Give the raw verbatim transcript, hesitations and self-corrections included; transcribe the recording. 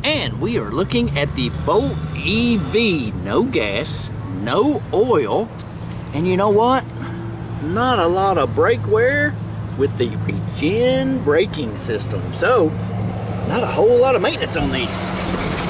And we are looking at the Boat E V. No gas, no oil, and you know what? Not a lot of brake wear with the Regen braking system. So, not a whole lot of maintenance on these.